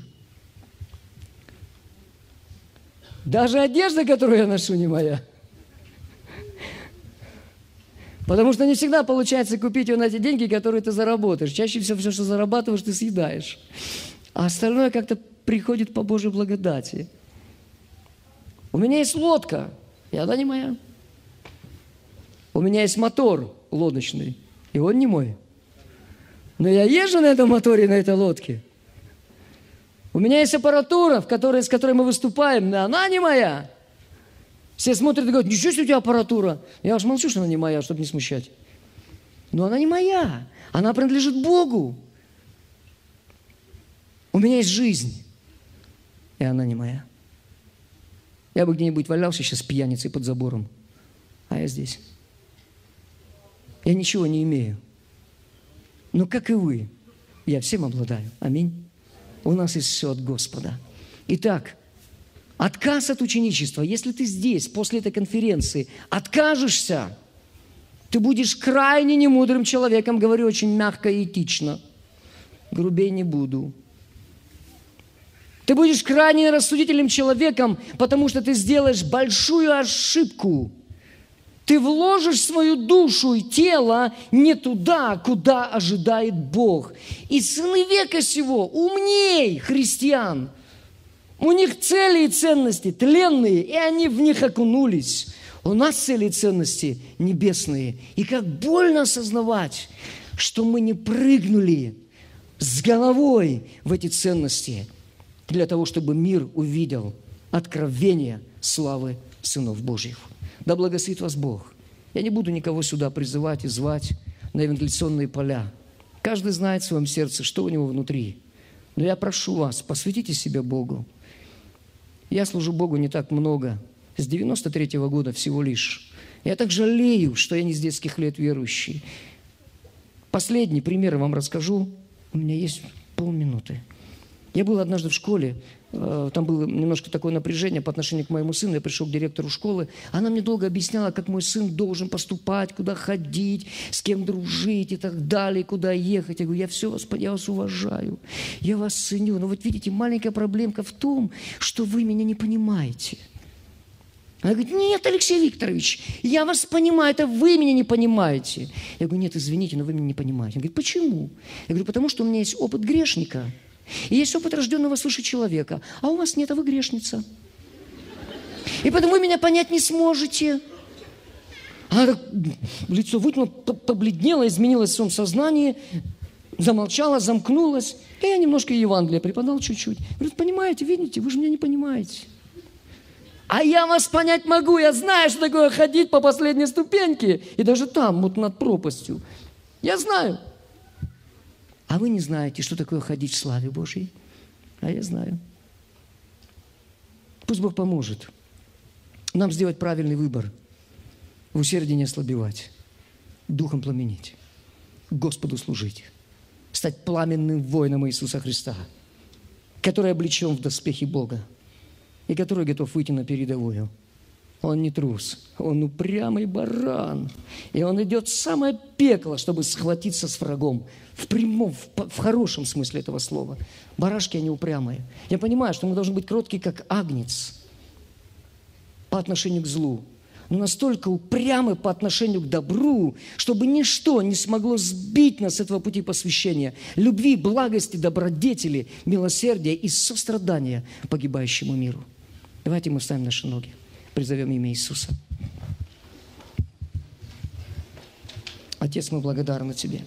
Даже одежда, которую я ношу, не моя. Потому что не всегда получается купить ее на те деньги, которые ты заработаешь. Чаще всего все, что зарабатываешь, ты съедаешь. А остальное как-то приходит по Божьей благодати. У меня есть лодка, и она не моя. У меня есть мотор лодочный, и он не мой. Но я езжу на этом моторе, на этой лодке. У меня есть аппаратура, в которой, с которой мы выступаем, но она не моя. Все смотрят и говорят, ничего себе у тебя аппаратура. Я уж молчу, что она не моя, чтобы не смущать. Но она не моя. Она принадлежит Богу. У меня есть жизнь, и она не моя. Я бы где-нибудь валялся сейчас пьяницей под забором, а я здесь. Я ничего не имею. Но, как и вы, я всем обладаю. Аминь. У нас есть все от Господа. Итак, отказ от ученичества. Если ты здесь, после этой конференции, откажешься, ты будешь крайне немудрым человеком, говорю очень мягко и этично. грубее не буду. Ты будешь крайне рассудительным человеком, потому что ты сделаешь большую ошибку. Ты вложишь свою душу и тело не туда, куда ожидает Бог. И сыны века сего умней христиан. У них цели и ценности тленные, и они в них окунулись. У нас цели и ценности небесные. И как больно осознавать, что мы не прыгнули с головой в эти ценности для того, чтобы мир увидел откровение славы сынов Божьих. Да благословит вас Бог. Я не буду никого сюда призывать и звать на евангелиционные поля. Каждый знает в своем сердце, что у него внутри. Но я прошу вас, посвятите себя Богу. Я служу Богу не так много. С девяносто третьего года всего лишь. Я так жалею, что я не с детских лет верующий. Последний пример я вам расскажу. У меня есть полминуты. Я был однажды в школе, там было немножко такое напряжение по отношению к моему сыну. Я пришел к директору школы. Она мне долго объясняла, как мой сын должен поступать, куда ходить, с кем дружить и так далее, куда ехать. Я говорю, я все вас, я вас уважаю, я вас ценю. Но вот видите, маленькая проблемка в том, что вы меня не понимаете. Она говорит, нет, Алексей Викторович, я вас понимаю, это вы меня не понимаете. Я говорю, нет, извините, но вы меня не понимаете. Она говорит, почему? Я говорю, потому что у меня есть опыт грешника. И есть опыт рожденного свыше человека. А у вас нет, а вы грешница. И потому вы меня понять не сможете. Она так лицо вытянуло, побледнело, изменилось в своем сознании, замолчала, замкнулась. И я немножко Евангелие преподал чуть-чуть. Говорит, понимаете, видите, вы же меня не понимаете. А я вас понять могу, я знаю, что такое ходить по последней ступеньке. И даже там, вот над пропастью. Я знаю. А вы не знаете, что такое ходить в славе Божьей. А я знаю. Пусть Бог поможет нам сделать правильный выбор. В усердии не ослабевать. Духом пламенить. Господу служить. Стать пламенным воином Иисуса Христа, который облечен в доспехи Бога и который готов выйти на передовую. Он не трус, он упрямый баран. И он идет в самое пекло, чтобы схватиться с врагом. В прямом, в, в хорошем смысле этого слова. Барашки, они упрямые. Я понимаю, что мы должны быть кроткие, как агнец по отношению к злу. Но настолько упрямы по отношению к добру, чтобы ничто не смогло сбить нас с этого пути посвящения. Любви, благости, добродетели, милосердия и сострадания погибающему миру. Давайте мы вставим наши ноги. Призовем имя Иисуса. Отец, мы благодарны Тебе.